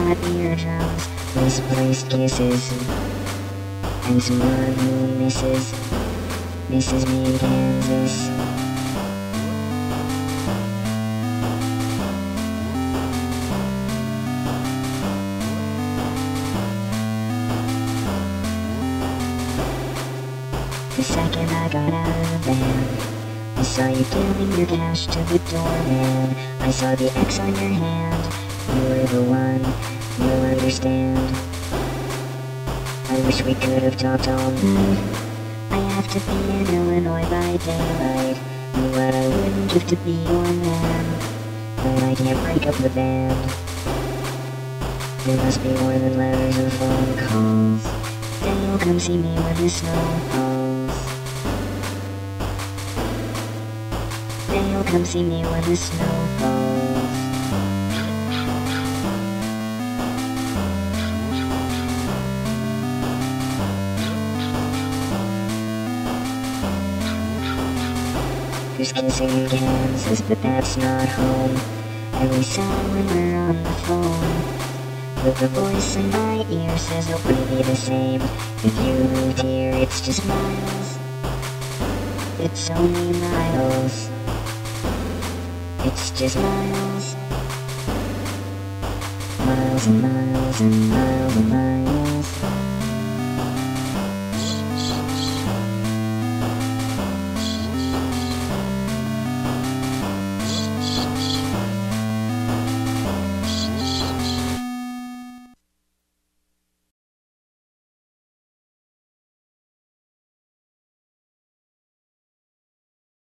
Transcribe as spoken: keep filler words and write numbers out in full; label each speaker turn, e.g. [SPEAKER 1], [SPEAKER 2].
[SPEAKER 1] my eardrums, misplaced kisses, and someone who misses, misses me in Kansas. The second I got out of the van, I saw you giving your cash to the doorman. I saw the X on your hand. You were the one, you'll understand. I wish we could have talked all night. I have to be in Illinois by daylight. And what I wouldn't give to be your man. But I can't break up the band. There must be more than letters or phone calls. Then you'll come see me when the snow falls. Then you'll come see me when the snow falls. There's kissing in Kansas, but that's not home. And we sound when we're on the phone. But the voice in my ear says it'll be the same. If you moved here, it's just miles. It's only miles. It's just miles. Miles and miles and miles and miles.